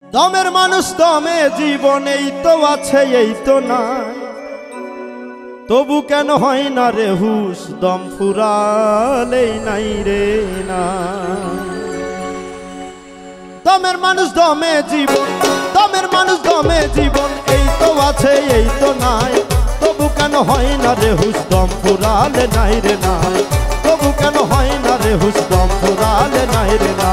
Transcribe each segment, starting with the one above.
দমের মানুষ দমে জীবন এই তো আছে এই তো নাই, তবু কেন হয় না রে হুশ দম ফুরালেই নাই রে না। দমের মানুষ দমে জীবন, দমের মানুষ দমে জীবন এই তো আছে এই তো নাই, তবু কেন হয় না রে হুশ দম ফুরালে নাই রে নাই, তবু কেন হয় না রে হুশ দম ফুরালে নাই রে না।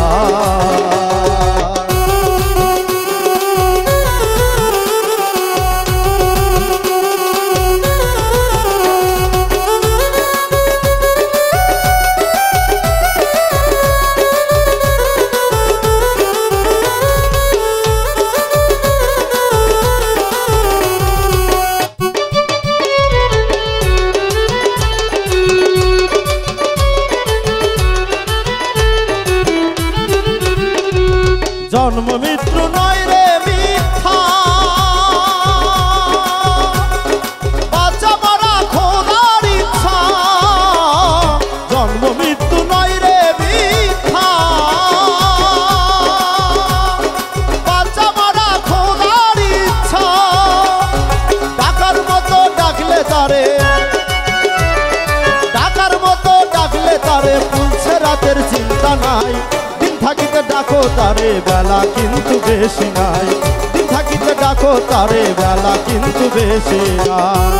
জন্ম মৃত্যু নয় রে মিথ্যা, বাঁচা মরা খোদার ইচ্ছা। জন্ম মৃত্যু নয় রে মিথ্যা, বাঁচা মরা খোদার ইচ্ছা। ডাকার মতো ডাকলে তারে, ডাকার মতো ডাকলে তারে পুলছে রাতের চিন্তা নাই। থাকিতে ডাকো তারে বেলা কিন্তু বেশি নাই, দিন থাকিতে ডাকো তারে বেলা কিন্তু বেশি নাই।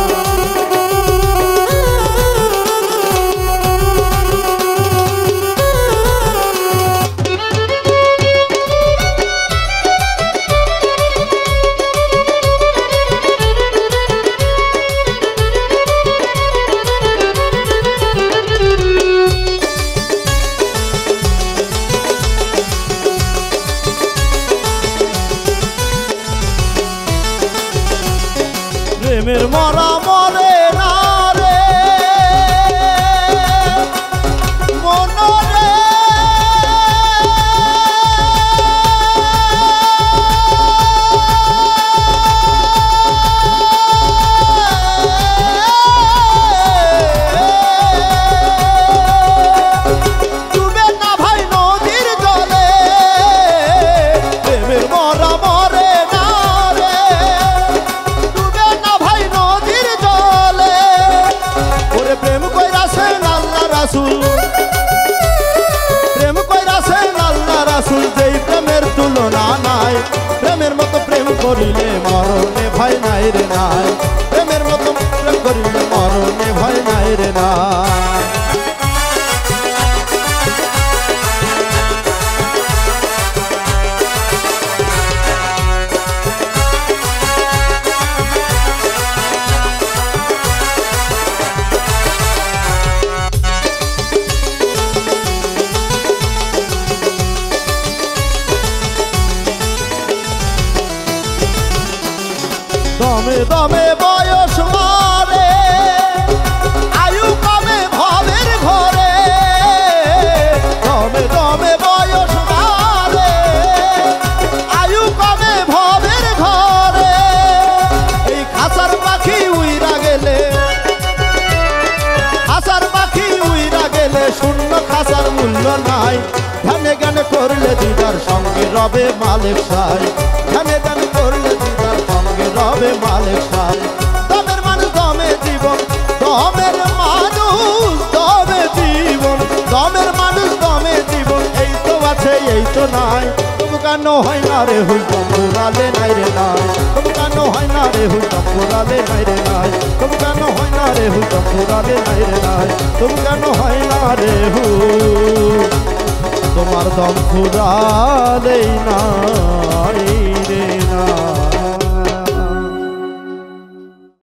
প্রেমের মরা মরে না রে মনরে, ডুবে না ভাই নদীর জলে। প্রেমের মরা মরে না রে, ডুবে না ভাই নদীর জলে। ওরে প্রেম কইরাছেন আল্লাহ রাসূল, প্রেম কইরাছেন আল্লাহ রাসূল, যেই প্রেমের তুলনা নাই। প্রেমের মতো প্রেম করিলে মরণে ভয় নাই রে নাই, প্রেমের মতো প্রেম করিলে মরণে ভয় নাই রে নাই। দমে দমে বয়স মারে, আয়ু কমে ভবের ঘরে। দমে দমে বয়স মারে, আয়ু কমে ভবের ঘরে। এই খাঁচার পাখি উইরা গেলে, খাঁচার পাখি উইরা গেলে শূন্য খাঁচার মূল্য নাই। ধ্যানে জ্ঞানে করলে দিদার সঙ্গে রবে মালিক সাই, ধ্যানে জ্ঞানে করলে দিদার সঙ্গে রবে মালিক সাই। দমের মানুষ দমে জীবন, দমের মানুষ দমে জীবন, দমের মানুষ দমে জীবন এই তো আছে এই তো নাই, তবু কেন হয় না রে হুশ দম ফুরালে নাই রে নাই, তবু কেন হয় না রে হুশ দম ফুরালে নাই রে নাই, তবু কেন হয় না রে হুশ দম ফুরালে নাই রে নাই, তবু কেন হয় না রে হুশ তোমার দম ফুরালেই নাই।